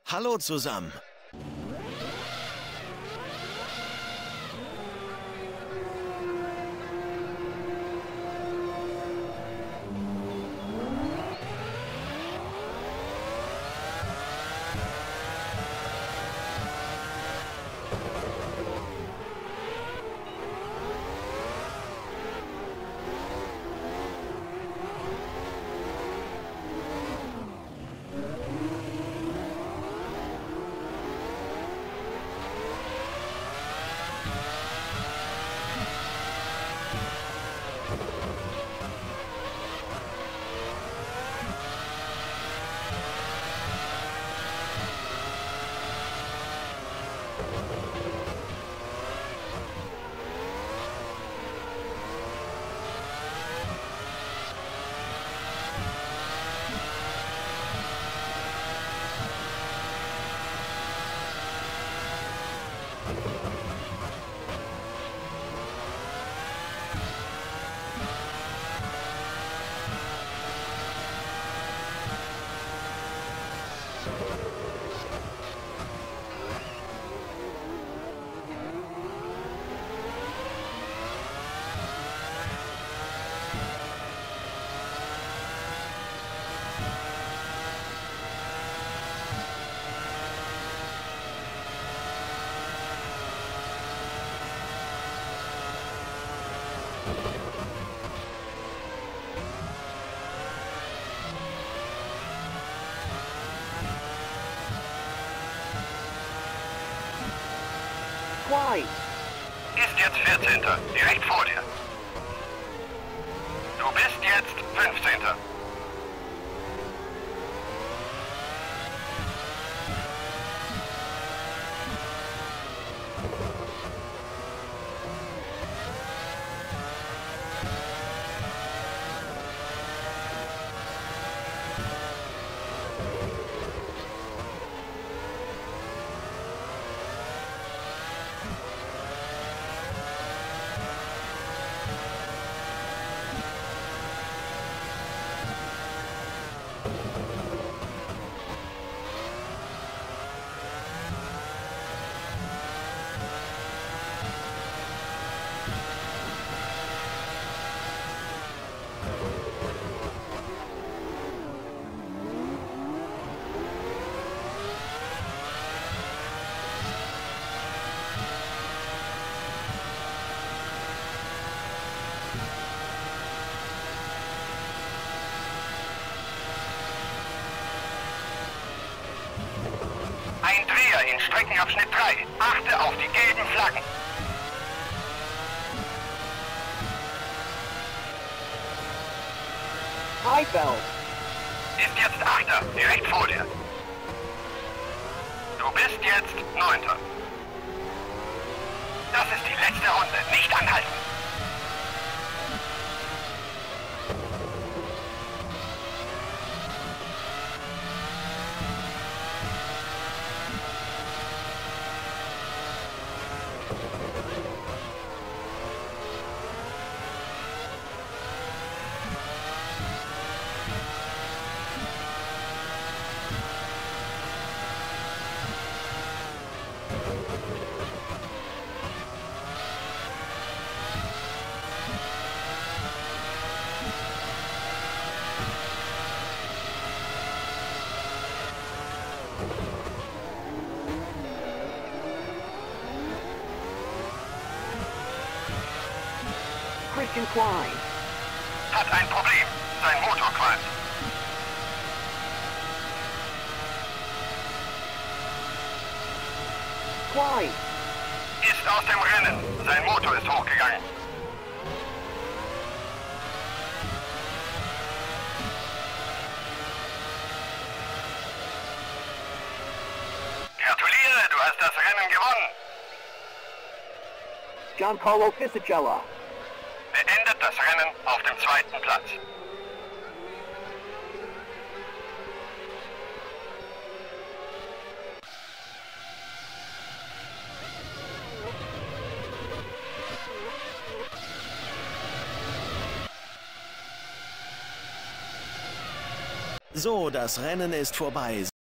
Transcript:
Hallo zusammen. White. Ist jetzt 14. Direkt vor dir. Du bist jetzt 15. Ein Dreher in Streckenabschnitt 3. Achte auf die gelben Flaggen. Highfeld. Ist jetzt 8. Direkt vor dir. Du bist jetzt 9. Das ist die letzte Runde. Nicht anhalten. Christian Klein. Hat ein Problem. Sein Motor qualmt. Klein. Ist aus dem Rennen. Sein Motor ist hochgegangen. Gratuliere, du hast das Rennen gewonnen. Giancarlo Fisichella. Beendet das Rennen auf dem 2. Platz. So, das Rennen ist vorbei.